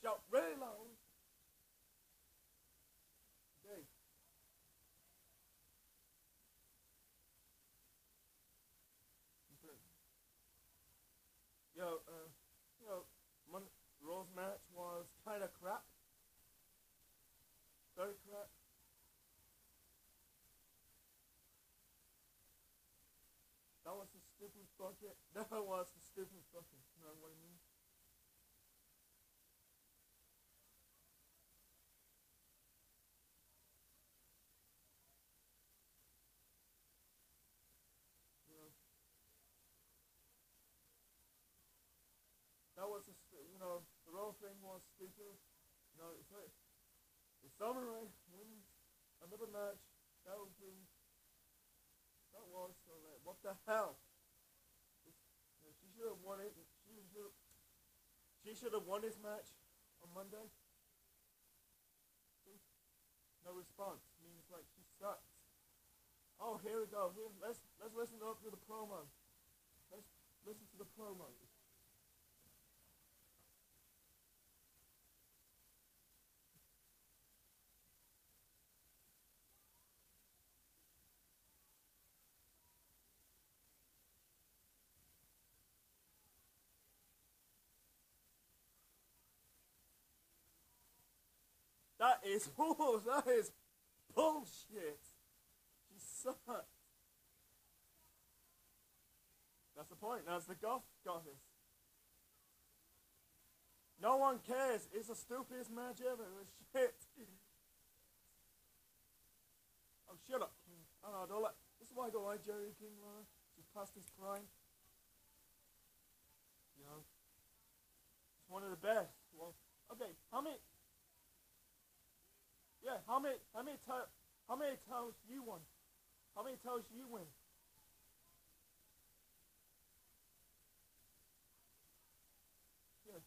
shout really loud. Okay. Okay. Yo, yo, Mon- Raw's match was kind of crap. Very crap. That was the stupid bucket. That was the stupid bucket. You know what I mean? You know, that was you know, the Raw thing was stupid. You know, it's like if Samurai wins another match, that would be that was so like what the hell? You know, she should have won it. She should have won this match on Monday. No response means like she sucks. Oh, here we go. Here, let's listen up to the promo. Let's listen to the promo. That is oh, that is bullshit. She sucks. That's the point. That's the golf goddess. No one cares. It's the stupidest match ever. It's shit. Oh, shut up, King. Oh, I don't like. This is why I don't like Jerry King. She's past his prime. You know, he's one of the best. Well, okay. How many? Yeah. How many times you won? How many times you win? Yeah.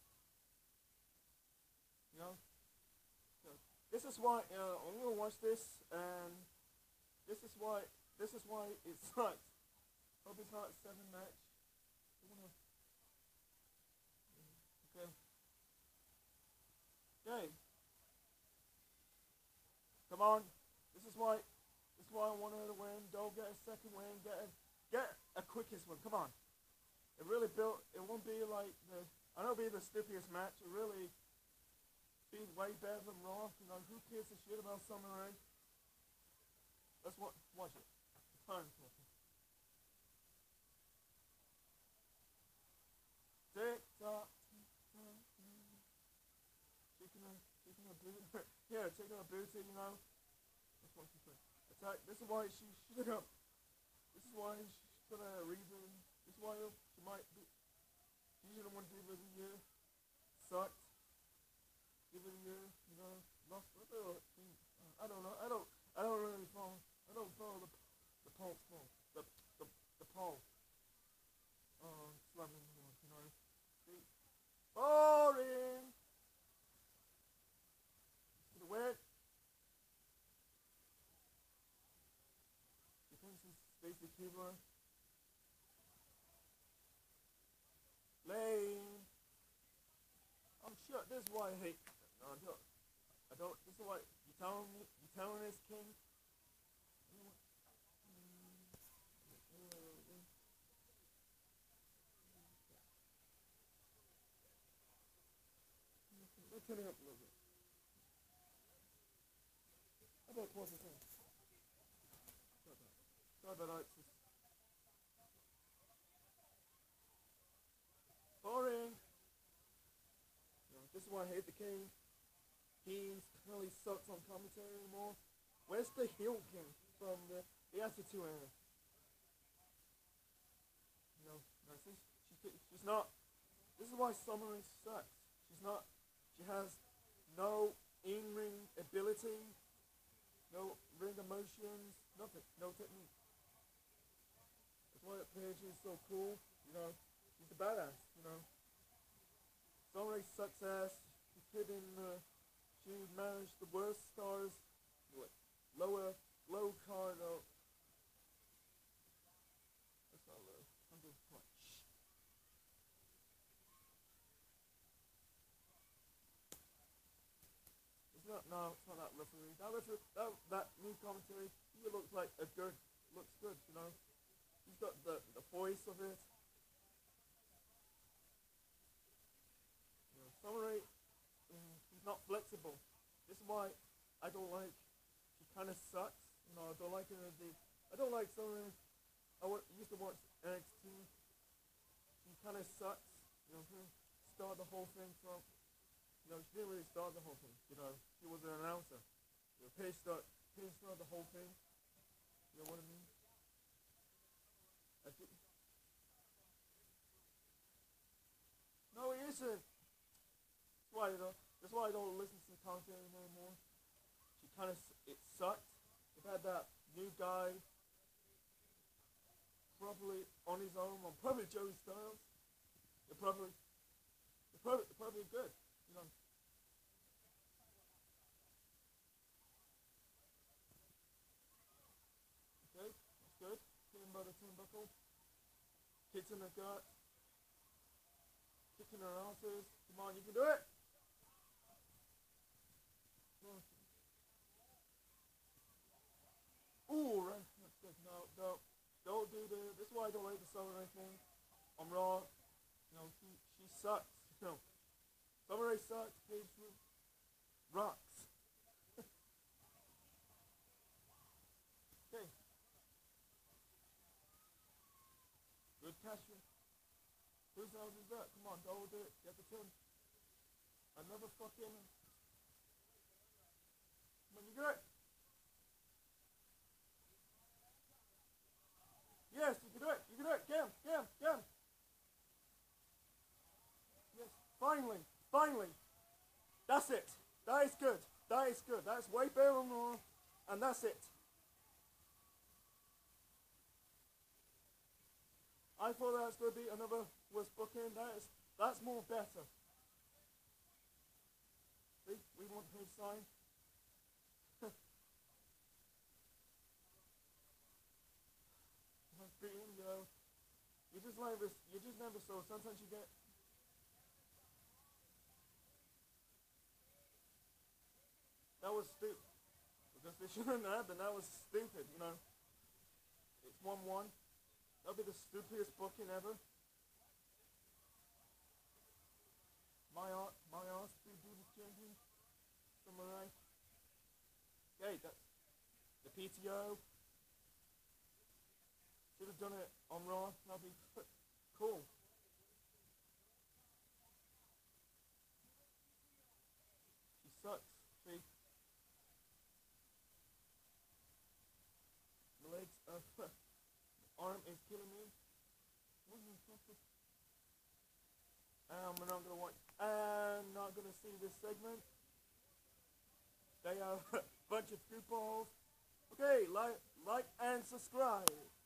You know. So, this is why I'm gonna watch this, and this is why it sucks. Hope it's not a seven match. Okay. Okay. Come on. This is why. This is why I want her to win. Don't get a second win. Get a quickest one. Come on. It really built. It won't be like the. I know it'll be the stupidest match. It really be way better than Raw. You know who cares a shit about Summer Rae? Let's watch it. Turn. Tick tock. Taking a boot. Yeah, taking a boot. You know. That's what she said. Attack. This is why she should have. This is why she's gonna reason. This is why she might be. She should have won Diva of the Year. Sucked. Diva of the Year. You know. Lost. I don't know. I don't really follow. I don't follow the Pulse poll. The the poll. Slamming. You know. See. Boring. To the wet. Defenses. Stacy Keebler. Lane. I'm sure this is why I hate. No, I don't. I don't. This is why you telling me. You telling this king. Let's turn it up a little bit. How about 12%? Sorry about that. It's boring. You know, this is why I hate the king. He really sucks on commentary anymore. Where's the heel king from the Attitude Era? You know, no, she's not. This is why Summer Rae sucks. She's not. She has no in-ring ability, no ring emotions, nothing, no technique. That's why that Paige is so cool. You know, she's the badass. You know, Summer Rae sucks ass. She could in. She managed the worst stars. What? Lower, low card. Oh, that's not low. Under what? referee. That new commentary, he looks like looks good, you know. He's got the voice of it. You know, Samurai, he's not flexible. This is why I don't like. He kind of sucks. You know, I don't like it. I don't like Samurai. Used to watch NXT. He kind of sucks. You know, he started the whole thing from. You know, she didn't really start the whole thing. You know, she was an announcer. You know, Paige started the whole thing. You know what I mean? No, he isn't. That's why I don't listen to the commentary anymore. She kind of it sucked. They've had that new guy probably on his own, or probably Joey Styles. They're probably good. You know, okay, that's good. Hitting by the turnbuckle, kicks in the gut, kicking her asses. Come on, you can do it. Ooh, right. That's good. No, no, don't do the. This is why I don't like the Samurai thing on Raw. You know, she sucks. You know, Samurai sucks. Paige rocks. Okay, good catch. Whose house is that? Come on, double do it. Get the pin. Another fucking. Come on, you get it. Yes, you can do it. You can do it. Get him. Get him. Get him. Yes. Finally. Finally. That's it. That is good. That is good. That's way better than Raw. And that's it. I thought that was going to be another was booking. That's more better. See, we want his sign. Beating, you know, you just like this. You just never saw. Sometimes you get. That was stupid because they shouldn't have. And that was stupid. You know, it's 1-1. That'll be the stupidest booking ever. My ass, to do the champion. Samurai. Okay, that's the PTO. Should have done it on Raw. That'd be cool. She sucks. See, my legs, arm is killing me. We're not gonna watch. And not gonna see this segment. They are a bunch of goofballs. Okay, like and subscribe.